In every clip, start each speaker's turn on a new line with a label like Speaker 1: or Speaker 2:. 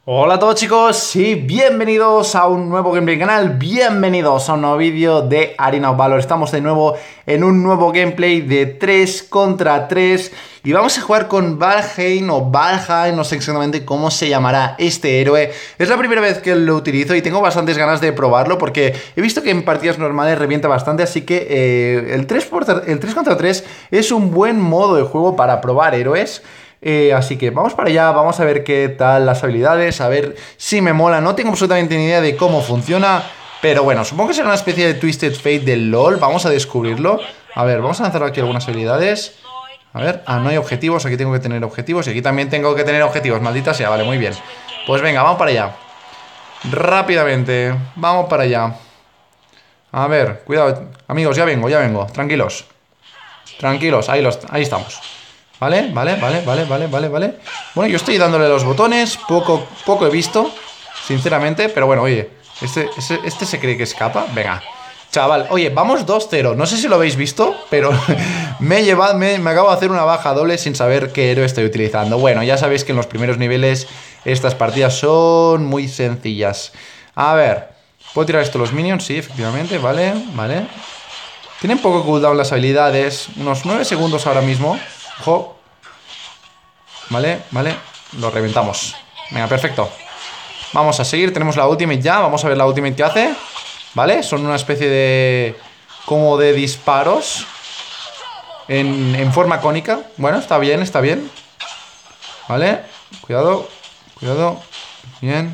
Speaker 1: Hola a todos chicos y bienvenidos a un nuevo gameplay canal, bienvenidos a un nuevo vídeo de Arena of Valor. Estamos de nuevo en un nuevo gameplay de 3 contra 3 y vamos a jugar con Valheim o Valheim, no sé exactamente cómo se llamará este héroe. Es la primera vez que lo utilizo y tengo bastantes ganas de probarlo porque he visto que en partidas normales revienta bastante, así que el 3 contra 3 es un buen modo de juego para probar héroes. Así que vamos para allá, vamos a ver qué tal las habilidades, a ver si me mola. No tengo absolutamente ni idea de cómo funciona, pero bueno, supongo que será una especie de Twisted Fate del LoL. Vamos a descubrirlo. A ver, vamos a lanzar aquí algunas habilidades. A ver, no hay objetivos, aquí tengo que tener objetivos y aquí también tengo que tener objetivos, maldita sea, vale, muy bien. Pues venga, vamos para allá. Rápidamente, vamos para allá. A ver, cuidado, amigos, ya vengo, tranquilos. Tranquilos, ahí estamos. Vale. Bueno, yo estoy dándole los botones. Poco he visto, sinceramente. Pero bueno, oye, este se cree que escapa. Venga, chaval, oye, vamos 2-0. No sé si lo habéis visto, pero me acabo de hacer una baja doble sin saber qué héroe estoy utilizando. Bueno, ya sabéis que en los primeros niveles estas partidas son muy sencillas. A ver, ¿puedo tirar esto a los minions? Sí, efectivamente, vale. Tienen poco cooldown las habilidades. Unos 9 segundos ahora mismo. Ojo. Vale. Lo reventamos. Venga, perfecto. Vamos a seguir. Tenemos la ultimate ya. Vamos a ver la ultimate que hace. Vale, son una especie de... como de disparos en forma cónica. Bueno, está bien. Vale, cuidado. Bien.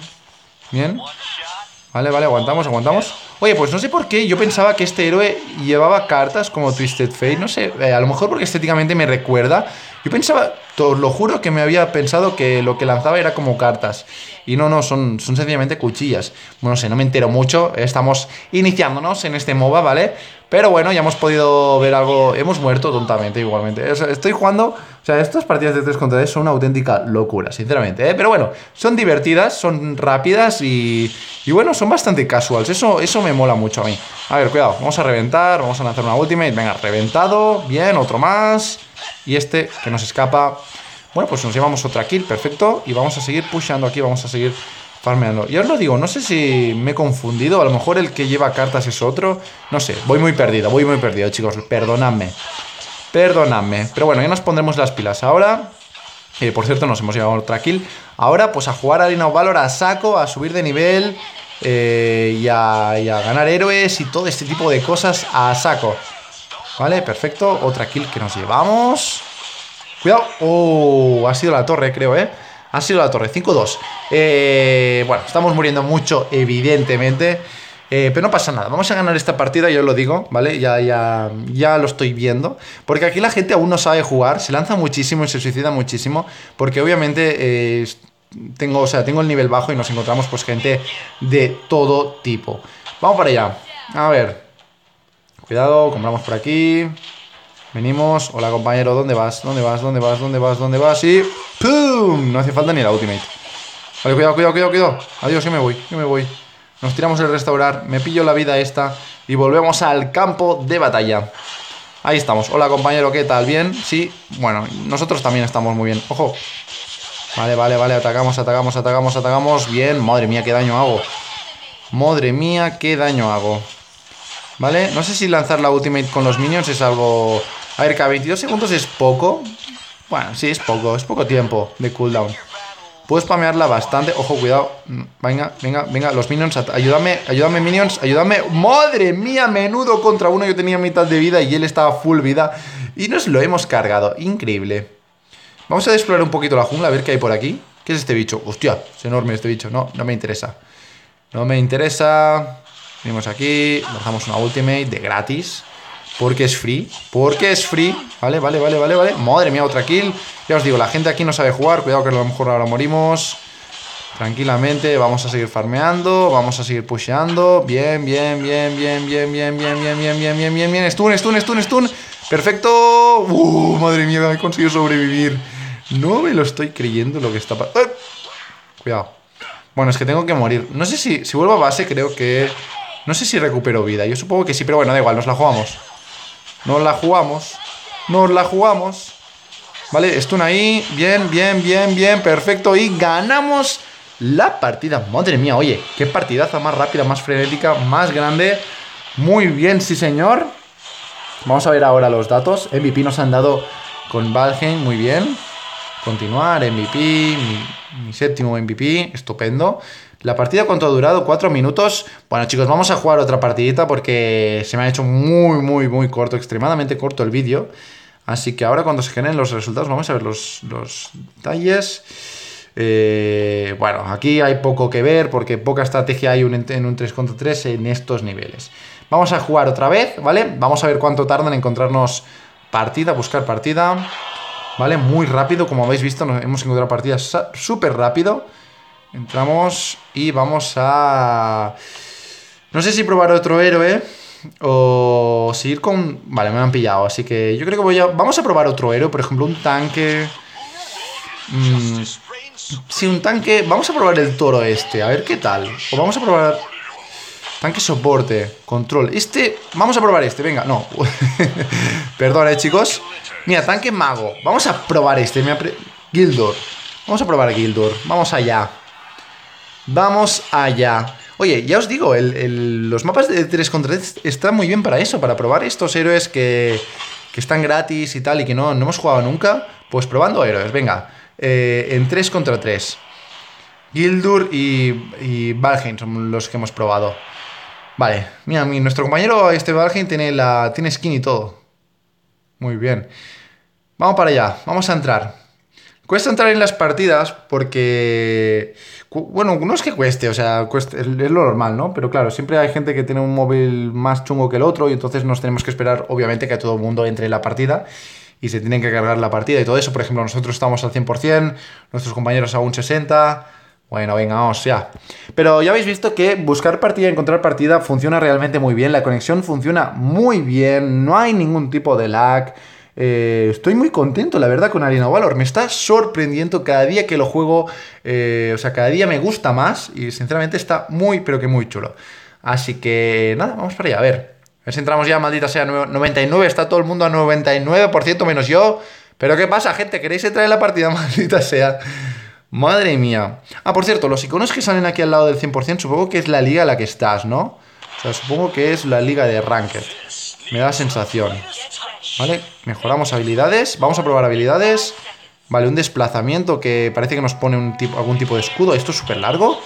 Speaker 1: Vale, aguantamos. Oye, pues no sé por qué yo pensaba que este héroe llevaba cartas como Twisted Fate. No sé, a lo mejor porque estéticamente me recuerda. Yo pensaba, os lo juro, que me había pensado que lo que lanzaba era como cartas. Y no, son sencillamente cuchillas. Bueno, no sé, no me entero mucho. Estamos iniciándonos en este MOBA, ¿vale? Pero bueno, ya hemos podido ver algo. Hemos muerto tontamente igualmente. O sea, estoy jugando... O sea, estas partidas de 3 contra 3 son una auténtica locura, sinceramente, ¿eh? Pero bueno, son divertidas, son rápidas y bueno, son bastante casuals. Eso me mola mucho a mí. A ver, cuidado, vamos a reventar, vamos a lanzar una ultimate. Venga, reventado, bien, otro más. Y este que nos escapa. Bueno, pues nos llevamos otra kill, perfecto. Y vamos a seguir pushando aquí, vamos a seguir farmeando. Y os lo digo, no sé si me he confundido. A lo mejor el que lleva cartas es otro. No sé, voy muy perdido, chicos. Perdonadme. Pero bueno, ya nos pondremos las pilas ahora. Por cierto, nos hemos llevado otra kill. Ahora, pues a jugar a Arena of Valor a saco, a subir de nivel y a ganar héroes y todo este tipo de cosas a saco. Vale, perfecto. Otra kill que nos llevamos. Cuidado. Oh, ha sido la torre, creo, ¿eh? Ha sido la torre, 5-2. Bueno, estamos muriendo mucho, evidentemente. Pero no pasa nada, vamos a ganar esta partida, yo os lo digo, ¿vale? Ya lo estoy viendo. Porque aquí la gente aún no sabe jugar, se lanza muchísimo y se suicida muchísimo. Porque obviamente tengo el nivel bajo y nos encontramos pues gente de todo tipo. Vamos para allá, a ver. Cuidado, compramos por aquí. Venimos, hola compañero, ¿dónde vas? Y ¡pum! No hace falta ni la ultimate. Vale, cuidado. Adiós, yo me voy. Nos tiramos el restaurar, me pillo la vida esta y volvemos al campo de batalla. Ahí estamos. Hola compañero, ¿qué tal? ¿Bien? Sí. Bueno, nosotros también estamos muy bien. ¡Ojo! Vale. Atacamos. Bien. Madre mía, qué daño hago. Vale. No sé si lanzar la ultimate con los minions es algo... A ver, cada 22 segundos es poco. Bueno, sí, es poco tiempo de cooldown. Puedo spamearla bastante. Ojo, cuidado. Venga. Los minions, ayúdame, minions. Ayúdame. ¡Madre mía! Menudo contra uno. Yo tenía mitad de vida y él estaba full vida. Y nos lo hemos cargado. Increíble. Vamos a explorar un poquito la jungla. A ver qué hay por aquí. ¿Qué es este bicho? Hostia, es enorme este bicho. No me interesa. Venimos aquí. Lanzamos una ultimate de gratis. Porque es free. Vale. Madre mía, otra kill. Ya os digo, la gente aquí no sabe jugar. Cuidado que a lo mejor ahora morimos. Tranquilamente, vamos a seguir farmeando. Vamos a seguir pusheando. Bien. Stun. Perfecto. Madre mía, he conseguido sobrevivir. No me lo estoy creyendo lo que está pasando. Cuidado. Bueno, es que tengo que morir. No sé si vuelvo a base, creo que... No sé si recupero vida. Yo supongo que sí, pero bueno, da igual, nos la jugamos. Vale, stun ahí. Bien, perfecto. Y ganamos la partida. Madre mía, oye, qué partidaza más rápida, más frenética, más grande. Muy bien, sí señor. Vamos a ver ahora los datos. MVP nos han dado con Valheim, muy bien. Continuar, MVP, mi séptimo MVP, estupendo. La partida, ¿cuánto ha durado? 4 minutos. Bueno, chicos, vamos a jugar otra partidita porque se me ha hecho muy corto, extremadamente corto el vídeo. Así que ahora cuando se generen los resultados, vamos a ver los detalles. Bueno, aquí hay poco que ver porque poca estrategia hay en un 3 contra 3 en estos niveles. Vamos a jugar otra vez, ¿vale? Vamos a ver cuánto tardan en encontrarnos partida, buscar partida. ¿Vale? Muy rápido, como habéis visto, hemos encontrado partidas súper rápido. Entramos y vamos a... No sé si probar otro héroe o seguir con... Vale, me han pillado, así que yo creo que vamos a probar otro héroe, por ejemplo, un tanque... Sí, un tanque... Vamos a probar el toro este, a ver qué tal. O vamos a probar... Tanque soporte, control. Vamos a probar este, venga, no. Perdón, chicos. Mira, tanque mago. Vamos a probar este. Gildor. Vamos a probar Gildor. Vamos allá. Vamos allá. Oye, ya os digo, los mapas de 3 contra 3 están muy bien para eso, para probar estos héroes que están gratis y tal, y que no hemos jugado nunca. Pues probando héroes, venga. En 3 contra 3. Gildur y Valheim son los que hemos probado. Vale, mira, nuestro compañero Valheim tiene skin y todo. Muy bien. Vamos para allá, vamos a entrar. Cuesta entrar en las partidas porque... Bueno, no es que cueste, o sea, es lo normal, ¿no? Pero claro, siempre hay gente que tiene un móvil más chungo que el otro y entonces nos tenemos que esperar, obviamente, que todo el mundo entre en la partida y se tienen que cargar la partida y todo eso. Por ejemplo, nosotros estamos al 100%, nuestros compañeros a un 60%... Bueno, venga, vamos ya. Pero ya habéis visto que buscar partida y encontrar partida funciona realmente muy bien. La conexión funciona muy bien. No hay ningún tipo de lag. Estoy muy contento, la verdad, con Arena of Valor. Me está sorprendiendo cada día que lo juego. O sea, cada día me gusta más. Y sinceramente está muy, pero que muy chulo. Así que nada, vamos para allá. A ver si entramos ya, maldita sea, 99. Está todo el mundo a 99% menos yo. Pero ¿qué pasa, gente? ¿Queréis entrar en la partida? Maldita sea. Madre mía. Ah, por cierto, los iconos que salen aquí al lado del 100% supongo que es la liga en la que estás, ¿no? O sea, supongo que es la liga de Ranked. Me da sensación. Vale, mejoramos habilidades. Vamos a probar habilidades. Vale, un desplazamiento que parece que nos pone algún tipo de escudo. Esto es súper largo.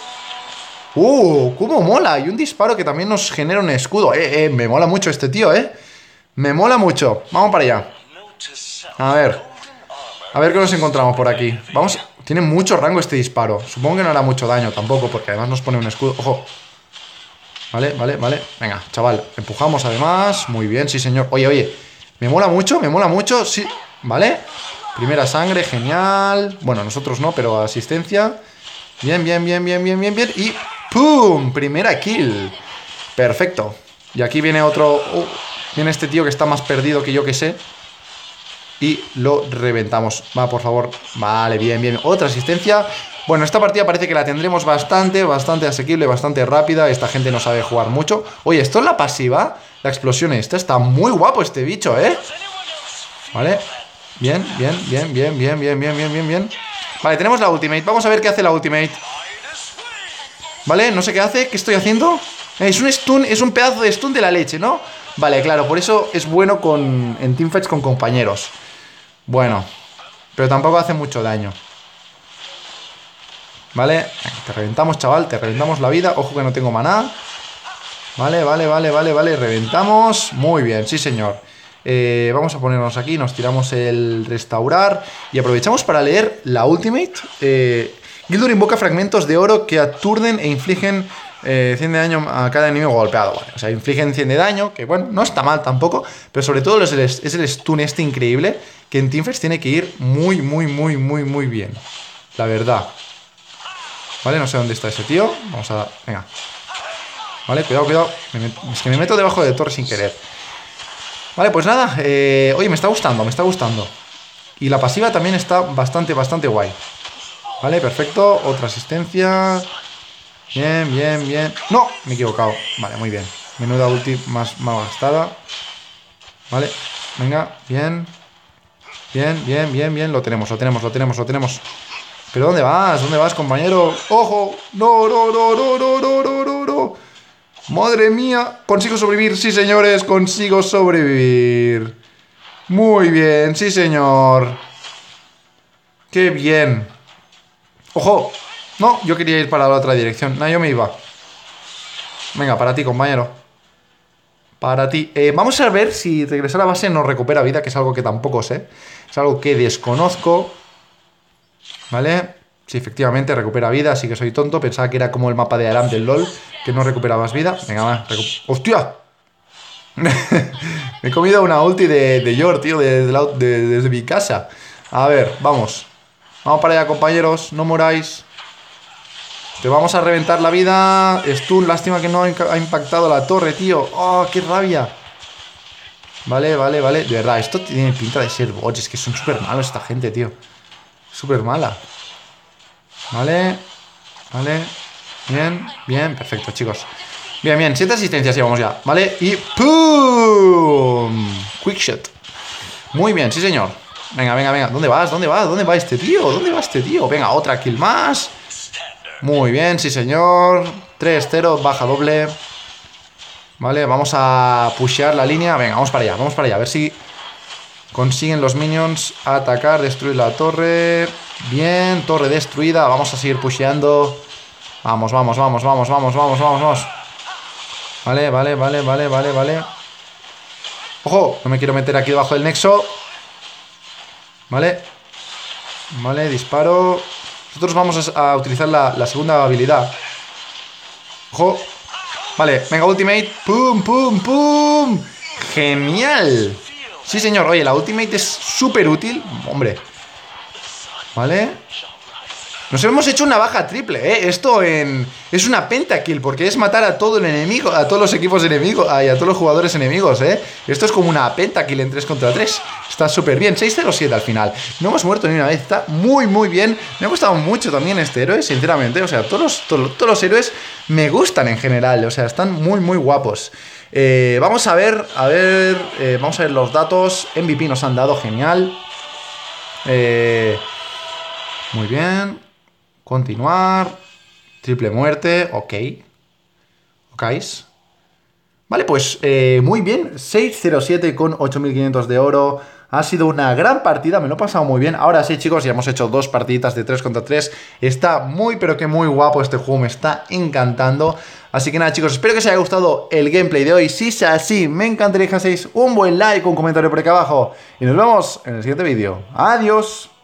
Speaker 1: ¡Cómo mola! Y un disparo que también nos genera un escudo. Me mola mucho este tío, Me mola mucho. Vamos para allá. A ver qué nos encontramos por aquí. Vamos... Tiene mucho rango este disparo. Supongo que no hará mucho daño tampoco, porque además nos pone un escudo. ¡Ojo! Vale. Venga, chaval. Empujamos además. Muy bien, sí, señor. Oye. Me mola mucho. Sí. Vale. Primera sangre, genial. Bueno, nosotros no, pero asistencia. Bien. Y ¡pum! Primera kill. Perfecto. Y aquí viene otro... viene este tío que está más perdido que yo que sé. Y lo reventamos. Va, por favor. Vale, bien. Otra asistencia. Bueno, esta partida parece que la tendremos bastante asequible, bastante rápida. Esta gente no sabe jugar mucho. Oye, esto es la pasiva. La explosión esta. Está muy guapo este bicho, Vale. Bien. Vale, tenemos la ultimate. Vamos a ver qué hace la ultimate. Vale, no sé qué hace. ¿Qué estoy haciendo? Es un stun, es un pedazo de stun de la leche, ¿no? Vale, claro, por eso es bueno en teamfights con compañeros. Bueno, pero tampoco hace mucho daño. Vale, te reventamos, chaval, te reventamos la vida. Ojo que no tengo maná. Vale, reventamos. Muy bien, sí señor. Vamos a ponernos aquí, nos tiramos el restaurar y aprovechamos para leer la ultimate. Gildur invoca fragmentos de oro que aturden e infligen 100 de daño a cada enemigo golpeado. Vale, o sea, infligen 100 de daño, que bueno, no está mal tampoco, pero sobre todo es el stun este increíble que en teamfights tiene que ir muy bien. La verdad. Vale, no sé dónde está ese tío. Vamos a... Venga. Vale, cuidado. Es que me meto debajo de torre sin querer. Vale, pues nada. Oye, me está gustando. Y la pasiva también está bastante guay. Vale, perfecto. Otra asistencia. Bien. ¡No! Me he equivocado. Vale, muy bien. Menuda ulti más mal gastada. Vale, venga, bien. Lo tenemos. ¿Pero dónde vas? ¿Dónde vas, compañero? ¡Ojo! ¡No, no, no, no, no, no, no, no, no! ¡Madre mía! ¿Consigo sobrevivir? Sí, señores, consigo sobrevivir. Muy bien, sí, señor. ¡Qué bien! ¡Ojo! No, yo quería ir para la otra dirección. No, yo me iba. Venga, para ti, compañero. Para ti. Vamos a ver si regresar a base nos recupera vida, que es algo que tampoco sé. Es algo que desconozco. ¿Vale? Sí, efectivamente, recupera vida, así que soy tonto. Pensaba que era como el mapa de Aram del LoL, que no recuperabas vida. Venga, va. ¡Hostia! Me he comido una ulti de Yor, tío, desde mi casa. A ver, vamos. Vamos para allá, compañeros. No moráis. Te vamos a reventar la vida. Stun, lástima que no ha impactado la torre, tío. ¡Oh, qué rabia! Vale, vale, vale. De verdad, esto tiene pinta de ser bots. Es que son súper malos esta gente, tío. Súper mala. Vale. Vale. Bien, bien. Perfecto, chicos. Bien, bien. 7 asistencias llevamos ya. Vale. Y ¡pum! Quickshot. Muy bien, sí, señor. Venga, venga, venga. ¿Dónde vas? ¿Dónde vas? ¿Dónde va este tío? ¿Dónde va este tío? Venga, otra kill más. Muy bien, sí, señor. 3-0, baja doble. Vale, vamos a pushear la línea. Venga, vamos para allá, vamos para allá. A ver si consiguen los minions atacar, destruir la torre. Bien, torre destruida. Vamos a seguir pusheando. Vamos, vamos, vamos, vamos, vamos, vamos, vamos, vamos. Vale, vale, vale, vale, vale, vale. ¡Ojo! No me quiero meter aquí debajo del nexo. Vale. Vale, disparo. Nosotros vamos a utilizar la segunda habilidad. ¡Ojo! Vale, venga, ultimate. ¡Pum, pum, pum! ¡Genial! Sí, señor. Oye, la ultimate es súper útil. Hombre. Vale. Nos hemos hecho una baja triple, ¿eh? Esto es una pentakill, porque es matar a todo el enemigo, a todos los equipos enemigos, y a todos los jugadores enemigos, ¿eh? Esto es como una pentakill en 3 contra 3. Está súper bien. 6-0-7 al final. No hemos muerto ni una vez. Está muy, muy bien. Me ha gustado mucho también este héroe, sinceramente. O sea, todos los héroes me gustan en general. O sea, están muy, muy guapos. Vamos a ver, vamos a ver los datos. MVP nos han dado, genial. Muy bien. Continuar. Triple muerte. Ok. ¿Okais? Vale, pues muy bien. 6-0-7 con 8.500 de oro. Ha sido una gran partida, me lo he pasado muy bien. Ahora sí, chicos, ya hemos hecho 2 partiditas de 3 contra 3. Está muy, pero que muy guapo este juego. Me está encantando. Así que nada, chicos, espero que os haya gustado el gameplay de hoy. Si es así, me encantaría que dejaseis un buen like, un comentario por aquí abajo. Y nos vemos en el siguiente vídeo. ¡Adiós!